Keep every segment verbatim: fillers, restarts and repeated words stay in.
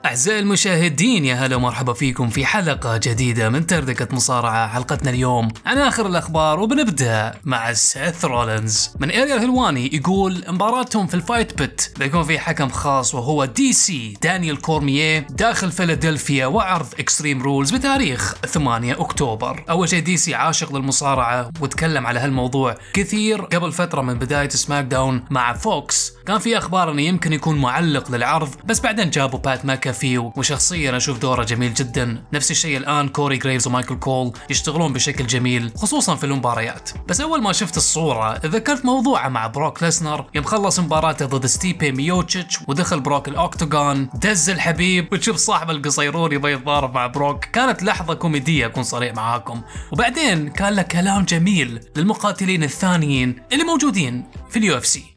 أعزائي المشاهدين، يا هلا ومرحبا فيكم في حلقة جديدة من تردكة مصارعة. حلقتنا اليوم عن آخر الأخبار، وبنبدأ مع سيث رولينز. من إيريال هلواني يقول مباراتهم في الفايت بيت بيكون في حكم خاص وهو دي سي دانيال كورميه داخل فيلادلفيا، وعرض اكستريم رولز بتاريخ ثمانية أكتوبر. أول شيء دي سي عاشق للمصارعة وتكلم على هالموضوع كثير قبل فترة من بداية سماك داون مع فوكس. كان في أخبار أنه يمكن يكون معلق للعرض، بس بعدين جابوا بات ماكافي وشخصيا أشوف دوره جميل جدا. نفس الشيء الآن كوري جريفز ومايكل كول يشتغلون بشكل جميل خصوصا في المباريات. بس أول ما شفت الصورة ذكرت موضوعه مع بروك ليسنر يوم خلص مباراته ضد ستيبي ميوتشيتش ودخل بروك الأوكتاغون، دز الحبيب وتشوف صاحب القصيرون يبي يتضارب مع بروك. كانت لحظة كوميدية أكون صريح معاكم، وبعدين كان له كلام جميل للمقاتلين الثانيين اللي موجودين في اليو اف سي.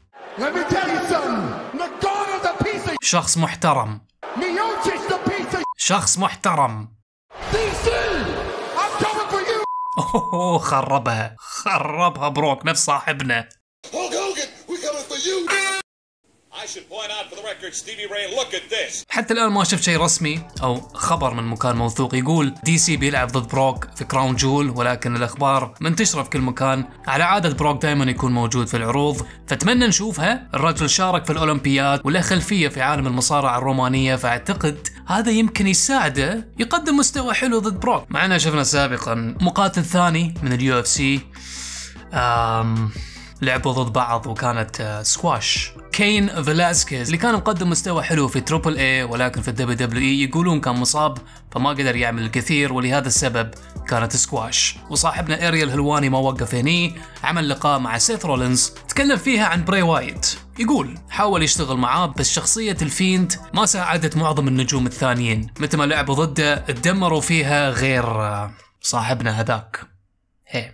شخص محترم، شخص محترم. اوه خربها خربها بروك نفس صاحبنا. حتى الآن ما شفت شيء رسمي أو خبر من مكان موثوق يقول دي سي بيلعب ضد بروك في كراون جول، ولكن الأخبار منتشرة في كل مكان. على عادة بروك دائما يكون موجود في العروض، فأتمنى نشوفها. الرجل شارك في الأولمبياد وله خلفية في عالم المصارعة الرومانية، فأعتقد هذا يمكن يساعده يقدم مستوى حلو ضد بروك. معنا شفنا سابقا مقاتل ثاني من اليو اف سي لعبوا ضد بعض وكانت سكواش. كين فيلاسكيز اللي كان مقدم مستوى حلو في تريبل اي، ولكن في الدبليو دبليو اي يقولون كان مصاب فما قدر يعمل الكثير، ولهذا السبب كانت سكواش. وصاحبنا إيريال هلواني ما وقف هني، عمل لقاء مع سيث رولينز تكلم فيها عن براي وايت. يقول حاول يشتغل معاه بس شخصية الفيند ما ساعدت معظم النجوم الثانيين، متى ما لعبوا ضده اتدمروا فيها غير صاحبنا هذاك هي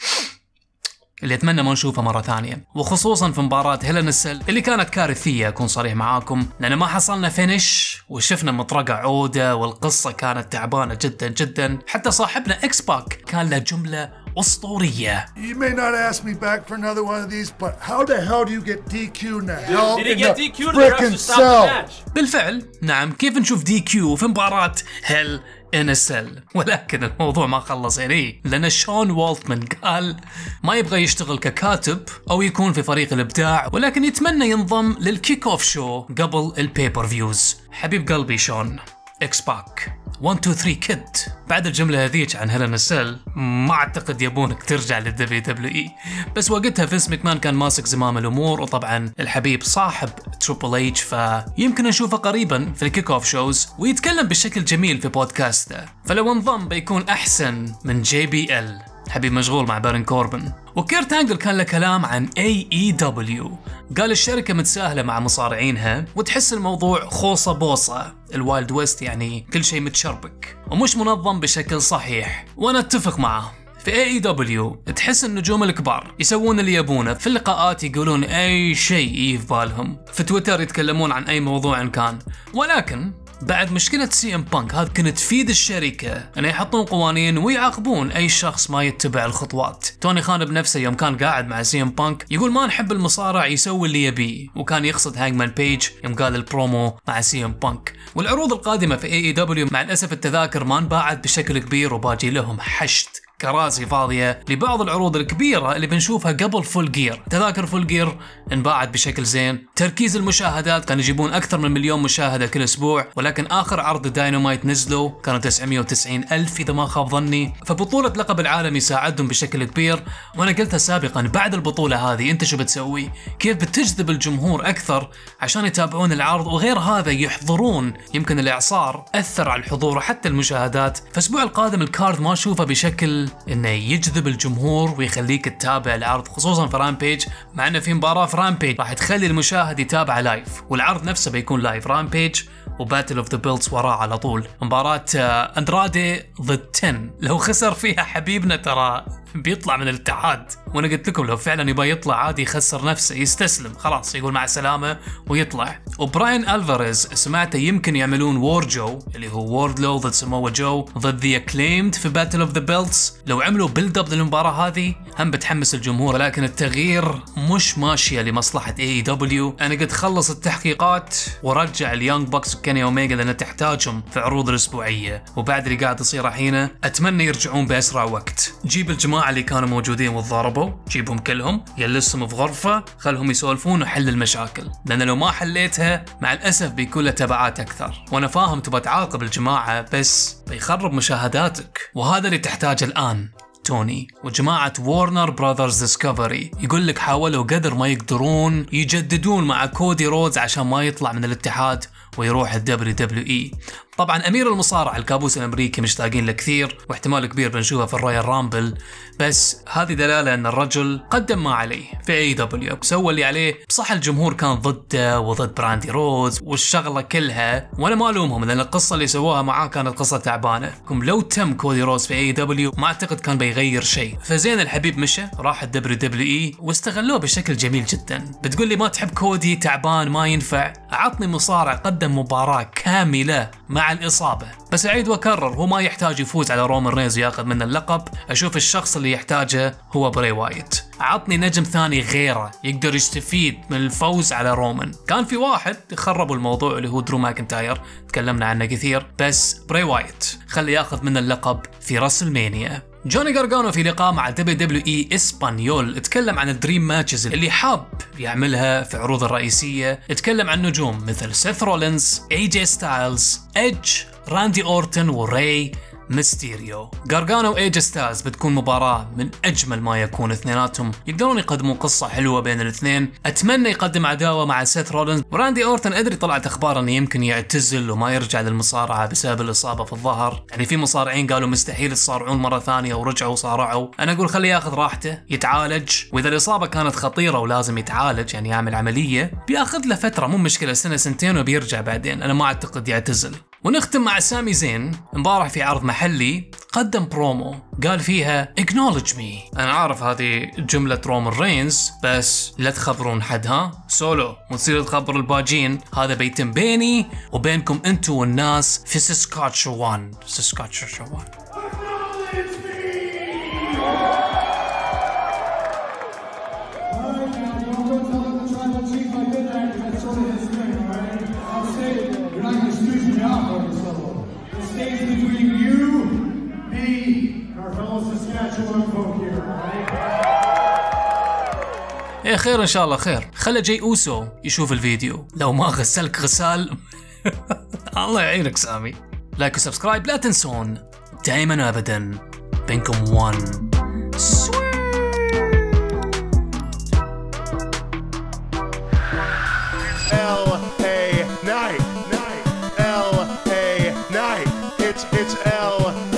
اللي اتمنى ما نشوفه مرة ثانية، وخصوصا في مباراة هيل إن أ سيل اللي كانت كارثية أكون صريح معاكم، لأن ما حصلنا فينش وشفنا مطرقة عودة والقصة كانت تعبانة جدا جدا. حتى صاحبنا إكس باك كان له جملة أسطورية. You may not ask me back for another one of these, but how the hell do you get D Q now? Did he get D Q to the refs to stop the match? بالفعل نعم، كيف نشوف دي كيو في مباراة هيل إن أ سيل؟ ولكن الموضوع ما خلص هني، لأن شون والتمان قال ما يبغى يشتغل ككاتب أو يكون في فريق الإبداع، ولكن يتمنى ينضم للكيك أوف شو قبل البيبر فيوز. حبيب قلبي شون. إكس باك واحد اثنين ثلاثة كيد. بعد الجملة هذيك عن هيل إن أ سيل ما أعتقد يبونك ترجع للدبليو دبليو إي، بس وقتها فينس ماكمان كان ماسك زمام الأمور، وطبعا الحبيب صاحب تريبل إيتش، فيمكن نشوفه قريبا في الكيك أوف شوز ويتكلم بشكل جميل في بودكاسته. فلو انضم بيكون أحسن من جي بي إل، حبيب مشغول مع بارن كوربن. وكيرت أنجل كان له كلام عن إيه إي دبليو، قال الشركة متساهلة مع مصارعينها وتحس الموضوع خوصة بوصة، الوايلد ويست يعني كل شيء متشربك ومش منظم بشكل صحيح، وأنا اتفق معه. في إيه إي دبليو تحس النجوم الكبار يسوون اللي يبونه، في اللقاءات يقولون أي شيء يجي في بالهم، في تويتر يتكلمون عن أي موضوع إن كان، ولكن بعد مشكلة سي ام بانك هذا كانت تفيد الشركة أن يحطون قوانين ويعاقبون أي شخص ما يتبع الخطوات. توني خان بنفسه يوم كان قاعد مع سي ام بانك يقول ما نحب المصارع يسوي اللي يبيه، وكان يقصد هانجمان بيج يوم قال البرومو مع سي ام بانك. والعروض القادمة في إيه إي دبليو مع الأسف التذاكر ما انباعت بشكل كبير، وباجي لهم حشد كراسي فاضية لبعض العروض الكبيرة اللي بنشوفها قبل فول جير. تذاكر فول جير انباعت بشكل زين، تركيز المشاهدات كانوا يجيبون أكثر من مليون مشاهدة كل أسبوع، ولكن آخر عرض داينامايت نزلوا كانوا تسعمية وتسعين ألف إذا ما خاب ظني، فبطولة لقب العالم يساعدهم بشكل كبير. وأنا قلتها سابقا، بعد البطولة هذه أنت شو بتسوي؟ كيف بتجذب الجمهور أكثر عشان يتابعون العرض؟ وغير هذا يحضرون، يمكن الإعصار أثر على الحضور وحتى المشاهدات. فالأسبوع القادم الكارد ما أشوفه بشكل انه يجذب الجمهور ويخليك تتابع العرض، خصوصا في رامبيج، مع انه في مباراة في رامبيج راح تخلي المشاهد يتابع لايف، والعرض نفسه بيكون لايف. رامبيج وباتل اوف ذا بيلتس وراه على طول. مباراة اندرادي ضد تن لو خسر فيها حبيبنا ترى بيطلع من الاتحاد. وانا قلت لكم لو فعلا يبغى يطلع عادي يخسر نفسه، يستسلم خلاص، يقول مع السلامه ويطلع. وبراين ألفاريز سمعته يمكن يعملون وور جو اللي هو ووردلو ضد سمو جو ضد ذا اكليمد في باتل اوف ذا بيلتس. لو عملوا بيلد اب للمباراه هذه هم بتحمس الجمهور، لكن التغيير مش ماشيه لمصلحه اي اي دبليو. انا قد خلص التحقيقات ورجع اليونج بوكس وكيني اوميجا لان تحتاجهم في عروض الاسبوعيه، وبعد اللي قاعد يصير الحين اتمنى يرجعون باسرع وقت. جيب الجماعه اللي كانوا موجودين وتضاربوا، جيبهم كلهم، جلسهم في غرفه، خلهم يسولفون وحل المشاكل، لان لو ما حليتها مع الاسف بيكون له تبعات اكثر. وانا فاهم تبغى تعاقب الجماعه بس بيخرب مشاهداتك، وهذا اللي تحتاجه الان. توني وجماعة وورنر براذرز ديسكفري يقول لك حاولوا قدر ما يقدرون يجددون مع كودي رودز عشان ما يطلع من الاتحاد ويروح الدبليو دبليو اي. طبعا امير المصارعه الكابوس الامريكي مشتاقين له كثير، واحتمال كبير بنشوفه في الرويال رامبل، بس هذه دلاله ان الرجل قدم ما عليه في اي دبليو، سوى اللي عليه. بصح الجمهور كان ضده وضد براندي رودز والشغله كلها، وانا ما الومهم لان القصه اللي سووها معاه كانت قصه تعبانه. لو تم كودي رودز في اي دبليو ما اعتقد كان بيغير شيء. فزين الحبيب مشى راح الدبليو دبليو اي واستغلوه بشكل جميل جدا. بتقول لي ما تحب كودي، تعبان ما ينفع، عطني مصارع قدم مباراه كامله مع الإصابة. بس أعيد وأكرر، هو ما يحتاج يفوز على رومان رينز وياخذ منه اللقب. أشوف الشخص اللي يحتاجه هو براي وايت. عطني نجم ثاني غيره يقدر يستفيد من الفوز على رومان. كان في واحد خربوا الموضوع اللي هو درو ماكنتاير، تكلمنا عنه كثير، بس براي وايت خلي ياخذ منه اللقب في راسلمانيا. جوني غارغانو في لقاء مع دبليو دبليو اي اسبانيول اتكلم عن الدريم ماتشز اللي حاب يعملها في عروض الرئيسية. اتكلم عن نجوم مثل سيث رولينز، اي جي ستايلز، ايدج، راندي اورتن وراي ميستيريو. غارغانو وايج ستايلز بتكون مباراة من اجمل ما يكون، اثنيناتهم يقدرون يقدمون قصة حلوة بين الاثنين. اتمنى يقدم عداوة مع سيث رولينز. وراندي اورتن ادري طلعت اخبار انه يمكن يعتزل وما يرجع للمصارعة بسبب الاصابة في الظهر، يعني في مصارعين قالوا مستحيل يصارعون مرة ثانية ورجعوا وصارعوا. انا اقول خليه ياخذ راحته يتعالج، واذا الاصابة كانت خطيرة ولازم يتعالج يعني يعمل عملية بياخذ له فترة مو مشكلة، سنة سنتين وبيرجع بعدين. انا ما اعتقد يعتزل. ونختم مع سامي زين امبارح في عرض محلي قدم برومو قال فيها acknowledge me. انا عارف هذه جملة رومان رينز بس لا تخبرون حد ها سولو وتصير تخبر الباجين. هذا بيتم بيني وبينكم انتو والناس في ساسكاتشوان. ساسكاتشوان ايه خير ان شاء الله خير. خلى جاي اوسو يشوف الفيديو لو ما غسلك غسال. الله يعينك سامي. لايك وسبسكرايب لا تنسون. دائما وابدا بينكم وان. L A night, night, L A night. It's it's L